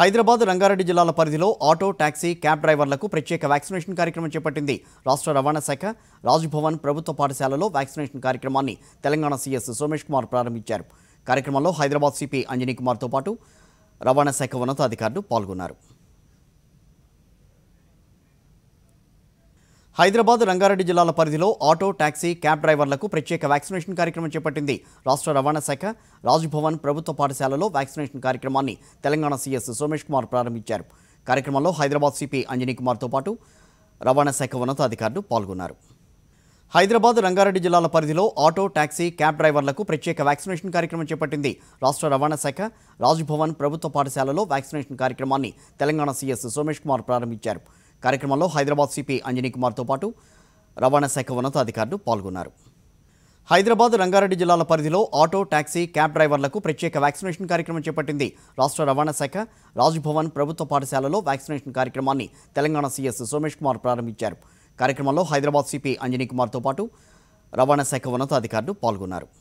హైదరాబాద్ రంగారెడ్డి జిల్లాల పరిధిలో auto taxi cab డ్రైవర్లకు ప్రత్యేక వ్యాక్సినేషన్ కార్యక్రమం చేపట్టింది. రాష్ట్ర రవాణా శాఖ రాజ్భవన్ ప్రభుత్వ పాఠశాలలో వ్యాక్సినేషన్ కార్యక్రమాన్ని తెలంగాణ సీఎస్ సోమేష్ కుమార్ ప్రారంభించారు. కార్యక్రమంలో హైదరాబాద్ సిపి అంజనీ కుమార్తో పాటు రవాణా శాఖ ఉన్నతాధికారులు పాల్గొన్నారు. హైదరాబాద్ రంగారెడ్డి జిల్లాల పరిధిలో ఆటో టాక్సీ క్యాబ్ డ్రైవర్లకు ప్రత్యేక వ్యాక్సినేషన్ కార్యక్రమం చేపట్టింది. రాష్ట్ర రవాణా శాఖ రాజ్భవన్ ప్రభుత్వ పాఠశాలలో వ్యాక్సినేషన్ కార్యక్రమాన్ని తెలంగాణ సీఎస్ సోమేష్ కుమార్ ప్రారంభించారు. కార్యక్రమంలో హైదరాబాద్ సిపి అంజనీ కుమార్తో పాటు రవాణా శాఖ ఉన్నతాధికారులు పాల్గొన్నారు. హైదరాబాద్ రంగారెడ్డి జిల్లాల పరిధిలో ఆటో టాక్సీ క్యాబ్ డ్రైవర్లకు ప్రత్యేక వ్యాక్సినేషన్ కార్యక్రమం చేపట్టింది. రాష్ట్ర రవాణా శాఖ రాజ్భవన్ ప్రభుత్వ పాఠశాలలో వ్యాక్సినేషన్ కార్యక్రమాన్ని తెలంగాణ సీఎస్ సోమేష్ కుమార్ ప్రారంభించారు. కార్యక్రమంలో హైదరాబాద్ సిపి అంజనీ కుమార్తో పాటు రవాణా శాఖ ఉన్నతాధికారులు పాల్గొన్నారు. హైదరాబాద్ రంగారెడ్డి జిల్లాల పరిధిలో ఆటో టాక్సీ క్యాబ్ డ్రైవర్లకు ప్రత్యేక వ్యాక్సినేషన్ కార్యక్రమం చేపట్టింది. రాష్ట్ర రవాణా శాఖ రాజ్భవన్ ప్రభుత్వ పాఠశాలలో వ్యాక్సినేషన్ కార్యక్రమాన్ని తెలంగాణ సీఎస్ సోమేష్ కుమార్ ప్రారంభించారు. కార్యక్రమంలో హైదరాబాద్ సిపి అంజనీ కుమార్తో పాటు రవాణా శాఖ ఉన్నతాధికారులు పాల్గొన్నారు.